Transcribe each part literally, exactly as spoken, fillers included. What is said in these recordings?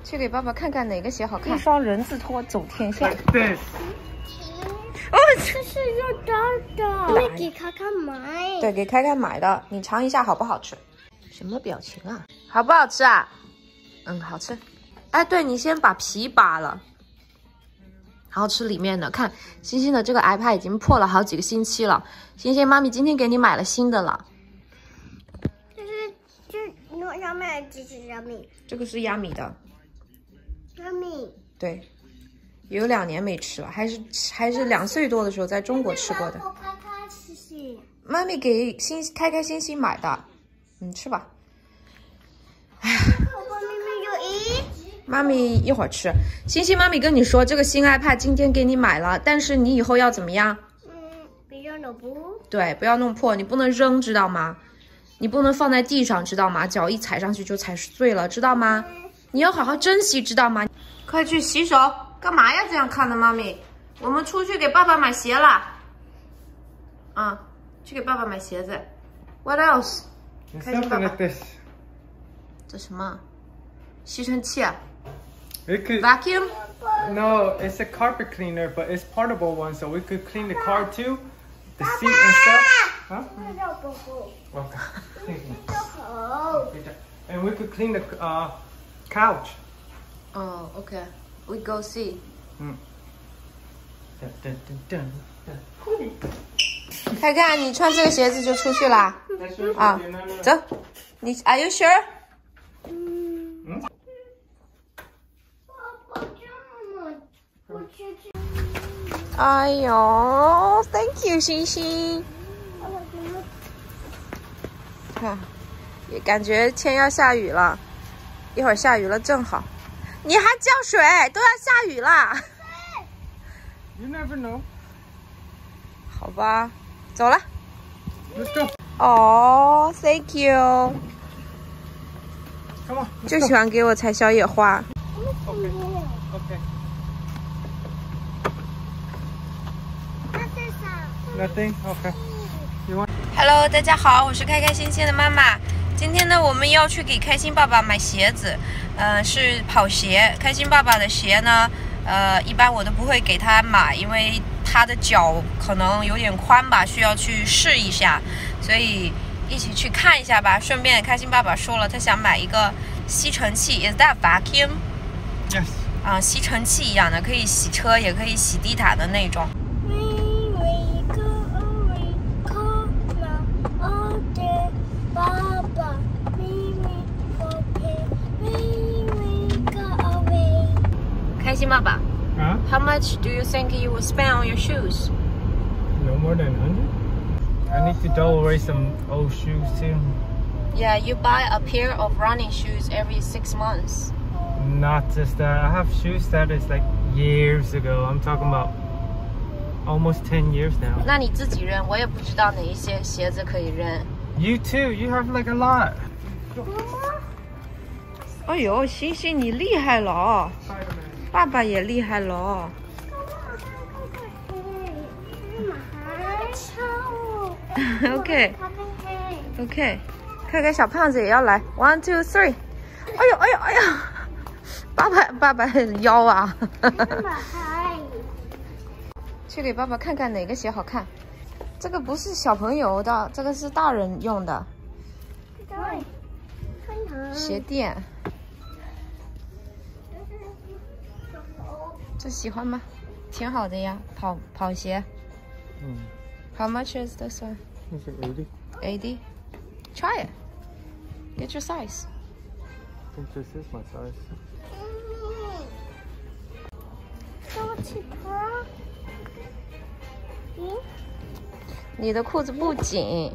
去给爸爸看看哪个鞋好看。一双人字拖走天下。 对。 哦， 这是又大的，给开开买。 对，给开开买的，你尝一下好不好吃？什么表情啊？好不好吃啊？嗯，好吃。哎，对，你先把皮扒了，然后吃里面的。看，星星的这个 iPad 已经破了好几个星期了。星星，妈咪今天给你买了新的了。 这是这那上面这是小米， 这个是亚米的。 小米。 对，有两年没吃了，还是还是两岁多的时候在中国吃过的。妈咪给星开开心心买的，你吃吧。哎呀，妈咪一会儿吃。星星，妈咪跟你说，这个新 iPad 今天给你买了，但是你以后要怎么样？ 嗯，不要弄破。对， 不要弄破，你不能扔，知道吗？你不能放在地上，知道吗？脚一踩上去就踩碎了，知道吗？你要好好珍惜，知道吗？快去洗手，干嘛呀？这样看的，妈咪。我们出去给爸爸买鞋了。啊，去给爸爸买鞋子。What else？ 开心爸爸。这什么？吸尘器啊 It could, ？Vacuum？ No, it's a carpet cleaner, but it's portable one, so we could clean the car too, the seat and stuff. Huh? Okay. And we could clean the uh, couch. Oh, okay. We go see. Mm. Dun, dun, dun, dun. 看看你穿这个鞋子就出去啦。啊，走。你 Are you sure？ 嗯。 哎呦 ，Thank you， 星星。看，也感觉天要下雨了，一会儿下雨了正好。你还浇水，都要下雨了。 You never know. 好吧，走了。 Let's go. 哦 ，Thank you。 Come on. 就喜欢给我采小野花。 Okay. Okay. Nothing. Okay. You want? Hello， 大家好，我是开开心心的妈妈。今天呢，我们要去给开心爸爸买鞋子，呃，是跑鞋。开心爸爸的鞋呢，呃，一般我都不会给他买，因为他的脚可能有点宽吧，需要去试一下，所以一起去看一下吧。顺便，开心爸爸说了，他想买一个吸尘器 ，Is that vacuum？ Yes。 啊、呃，吸尘器一样的，可以洗车，也可以洗地毯的那种。开心爸爸 Huh? How much do you think you will spend on your shoes? No more than one hundred. I need to throw away some old shoes too. Yeah, you buy a pair of running shoes every six months. Not just that. I have shoes that is like years ago. I'm talking about almost ten years now. 那你自己扔，我也不知道哪一些鞋子可以扔。 You too. You have like a lot. 哎呦，星星你厉害了哦！爸爸也厉害了哦。OK OK， 看看小胖子也要来 ，one two three。哎呦哎呦哎呦，爸爸爸爸腰啊！去给爸爸看看哪个鞋好看。这个不是小朋友的，这个是大人用的。鞋垫。这喜欢吗？挺好的呀，跑跑鞋。 嗯。 How much is this one? It's like eighty. eighty. Try it. Get your size. I think this is my size. 你的裤子不紧。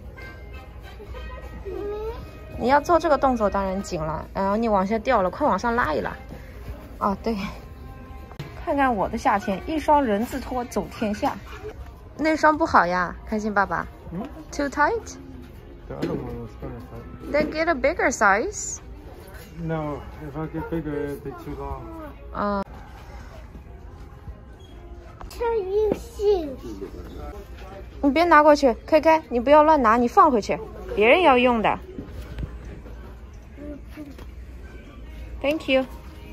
你要做这个动作当然紧了，然后你往下掉了，快往上拉一拉。哦，对。看看我的夏天，一双人字拖走天下。那双不好呀，开心爸爸。 嗯 Too tight? The other one was kind of tight. Then get a bigger size. No, if I get bigger, it'd be too long. 嗯。你别拿过去 ，K K， 你不要乱拿，你放回去，别人要用的。Thank you.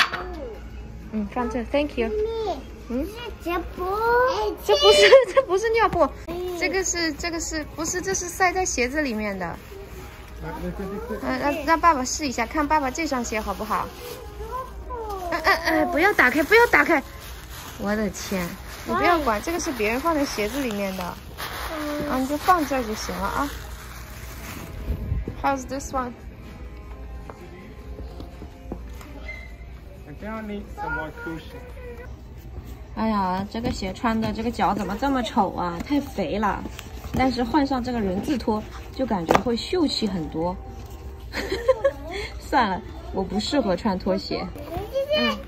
嗯，放这 ，Thank you。嗯， 这不， 这不是这不是尿布，这个是这个是不是这是塞在鞋子里面的？嗯，让让爸爸试一下，看爸爸这双鞋好不好？嗯嗯嗯，不要打开，不要打开！我的天，你不要管，这个是别人放在鞋子里面的，啊，你就放这儿就行了啊。How's this one? I don't need some more cushion. 哎呀，这个鞋穿的这个脚怎么这么丑啊？太肥了。但是换上这个人字拖，就感觉会秀气很多。算了，我不适合穿拖鞋。嗯。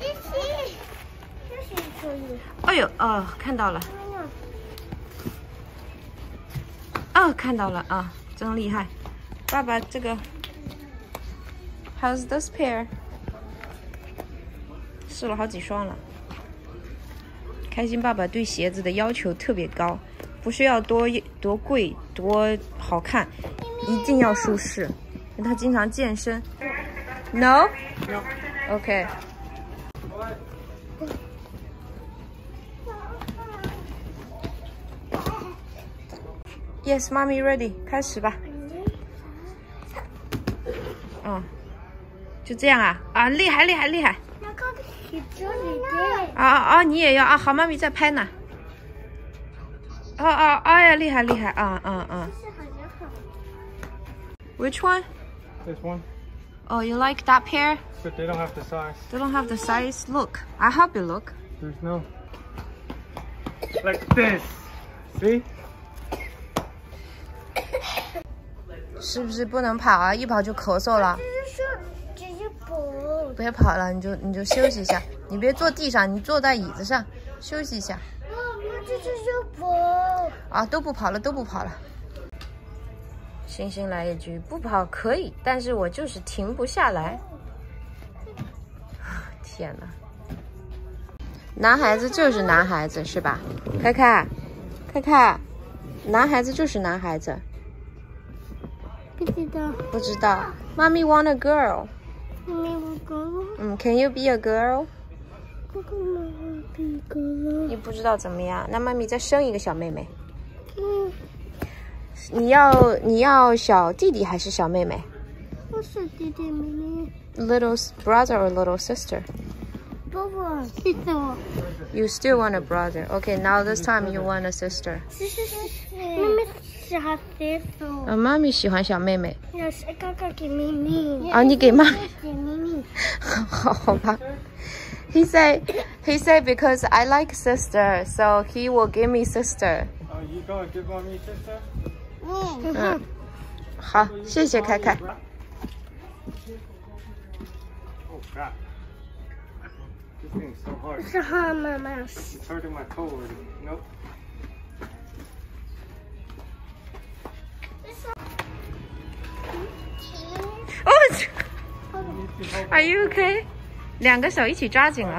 哎呦，哦，看到了。哦，看到了啊，真厉害。爸爸这个 ，How's this pair？ 试了好几双了。开心爸爸对鞋子的要求特别高，不需要多多贵多好看，一定要舒适。因为他经常健身。No？ OK。Yes, mommy ready， 开始吧。嗯，就这样啊啊，厉害厉害厉害！ 那个是这里的。 啊啊啊！你也要啊？好，妈咪在拍呢。哦哦，哎呀，厉害厉害啊啊啊 ！Which one? This one. Oh, you like that pair? But they don't have the size. They don't have the size. Look, I help you look. There's no. Like this. See? 是不是不能跑啊？一跑就咳嗽了。 这是这是不。 别跑了，你就你就休息一下。你别坐地上，你坐在椅子上休息一下。 妈妈，这是不。 啊，都不跑了，都不跑了。星星来一句：不跑可以，但是我就是停不下来。天哪！男孩子就是男孩子，是吧？开开，开开，男孩子就是男孩子。 不知道。 不知道。妈咪 want a girl。 妈咪 want a girl。 嗯 ，Can you be a girl？ 哥哥妈妈 be a girl。 你不知道怎么样？那妈咪再生一个小妹妹。 嗯。 你要你要小弟弟还是小妹妹？ 我是弟弟妹妹。 Little brother or little sister? 爸爸，谢谢我。 You still want a brother? Okay, now this time you want a sister. 是是是，妹妹喜欢弟弟。 啊，妈咪喜欢小妹妹。 要是哥哥给妹妹。 啊，你给妈咪。 给妹妹。 好好吧。He said, he said because I like sister, so he will give me sister. Oh, you gonna give mommy sister? 嗯。 嗯。好，谢谢凯凯。 Oh crap! This thing's so hard. 是好妈妈。 It's hurting my toe already. Nope. Oh, are you okay? 两个手一起抓紧了。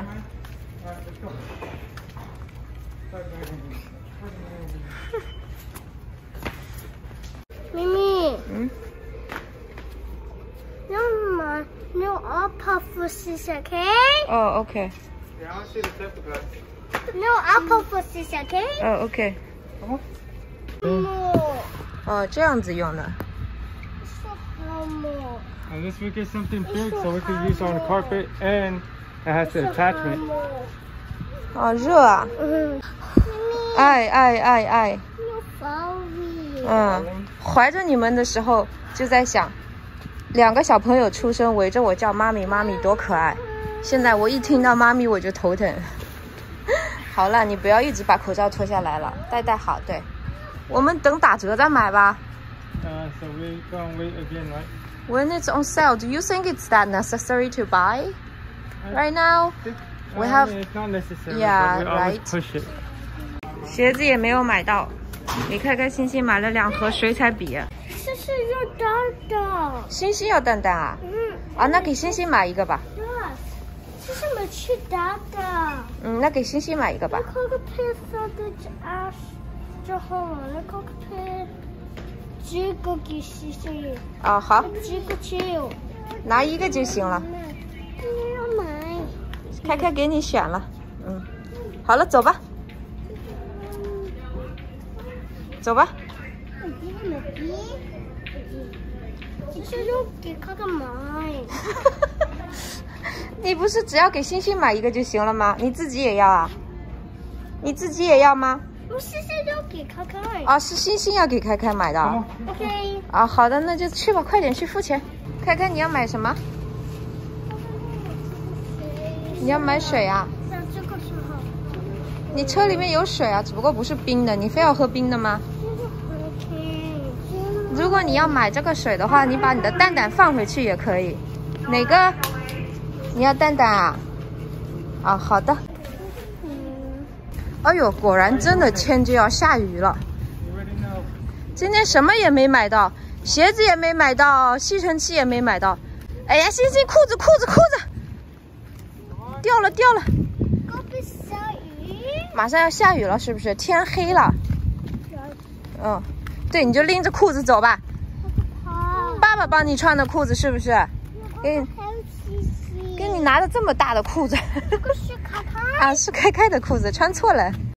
咪咪。 嗯。 那么，那我泡芙试试看。 哦 ，OK。 Yeah, I want to see the temper glass. 那我泡芙试试看。 哦 ，OK。 哦。 哦，这样子用的。 是好么？ And this we get something big so we can use on the carpet, and it has the attachment. 好热啊！ 嗯。 爱爱爱爱。 有保卫。 嗯，怀着你们的时候就在想，两个小朋友出生围着我叫妈咪妈咪多可爱。现在我一听到妈咪我就头疼。好了，你不要一直把口罩脱下来了，戴戴好。对，我们等打折再买吧。 Uh, so we gonna wait again, right? When it's on sale, do you think it's that necessary to buy right now? We I have, mean, it's not necessary, yeah, but we always right. push it. 鞋子也没有买到，你开开心心买了两盒水彩笔。 这是要蛋蛋。 星星要蛋蛋啊？ 嗯。 啊，那给星星买一个吧。 这是没吃蛋蛋。 嗯，那给星星买一个吧。 那个配色的这二十之后，那个配这个给星星。 啊，好。 这个只有。 拿一个就行了。 你要买。 开开给你选了，嗯，好了，走吧，走吧。你不是只要给星星买一个就行了吗？你自己也要啊？你自己也要吗？ 我星星要给开开。 啊，是星星要给开开买的。 OK。 啊，好的，那就去吧，快点去付钱。开开，你要买什么？你要买水啊？ 在这个时候。 你车里面有水啊，只不过不是冰的，你非要喝冰的吗？如果你要买这个水的话，你把你的蛋蛋放回去也可以。哪个？你要蛋蛋啊？啊，好的。哎呦，果然真的天就要下雨了。今天什么也没买到，鞋子也没买到，吸尘器也没买到。哎呀，星星，裤子，裤子，裤子，掉了，掉了。 下雨。 马上要下雨了，是不是？天黑了。嗯，对，你就拎着裤子走吧。爸爸帮你穿的裤子是不是？给你，给你拿的这么大的裤子。 这个是开开。 啊，是开开的裤子，穿错了。